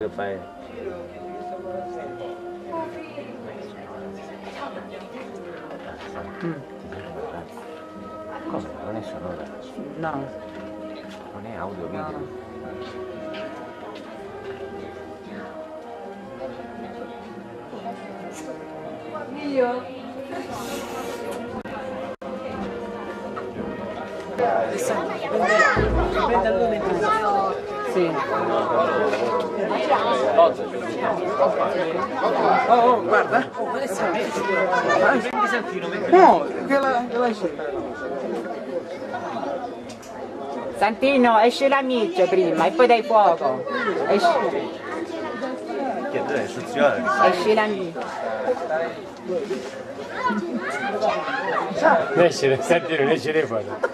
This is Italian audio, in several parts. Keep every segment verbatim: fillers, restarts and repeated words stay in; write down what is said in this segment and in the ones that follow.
Fai... Mm. Cosa? Non è sonora? No. Non è audio video? No. Io? Sì. Oh, oh, guarda! No, che la, che la Santino, esce la miccia prima e poi dai fuoco. Esci, che è istruzione? esci la miccia. Esce, Santino, esce le foto.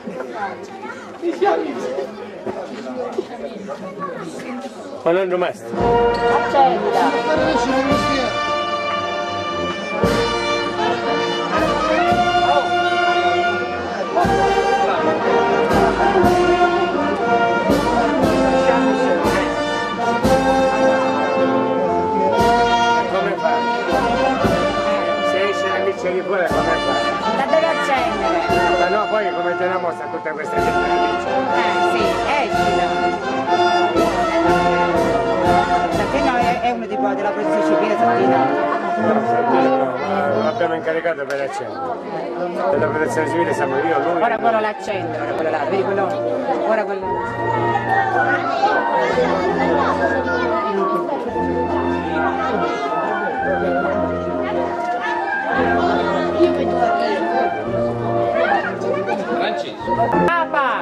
Ma non domestico. Accetta. Come fa? Se esce la miccia di fuori come fa? La devi accendere. Ma no, poi come te la mostra tutta questa gente la miccia? Eh sì, escila. Santino è, è uno di quelli della protezione civile, Santino. No, Santino no, ma l'abbiamo incaricato per accendere. Per la protezione civile siamo io, lui. Ora quello l'accende, ora quello là, vedi quello? Ora quello. Papa!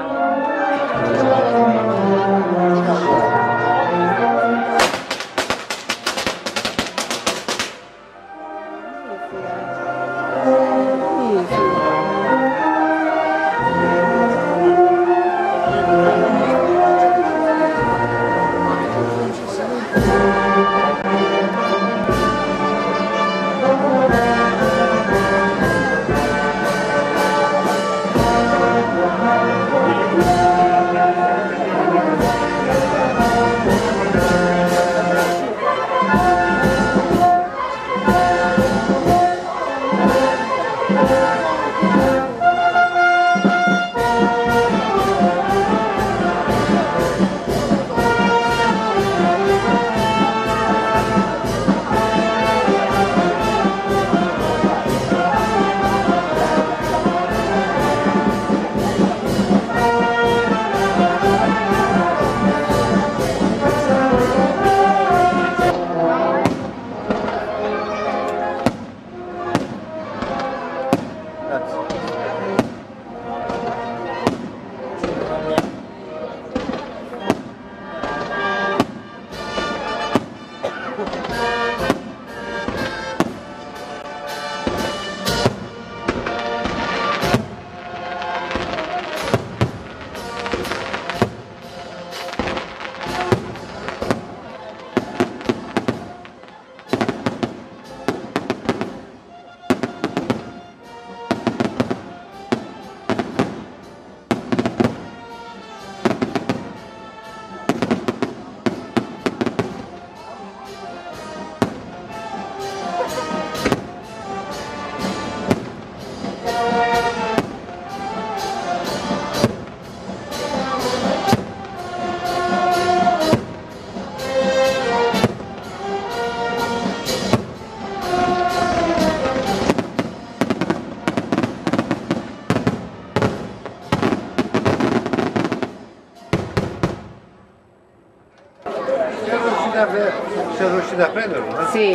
Sei riuscito a prenderlo? No? Sì.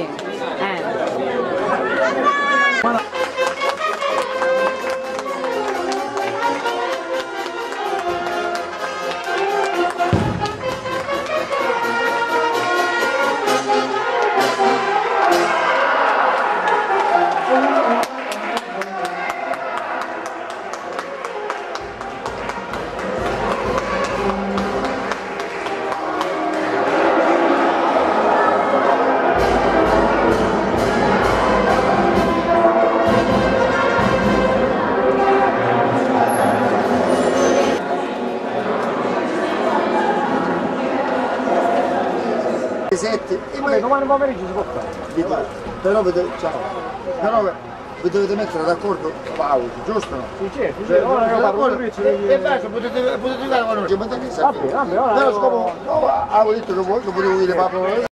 Eh. metti... Vabbè, domani pomeriggio si può fare. Dico, però vi dovete, ciao, però vi dovete mettere d'accordo Paolo, giusto? Sì, certo, certo, ora io parlo con E basta, potete, potete fare quando ci mettete in Va bene, va bene, ora però io- scopo, no, avevo detto che voi che potevo dire Paolo.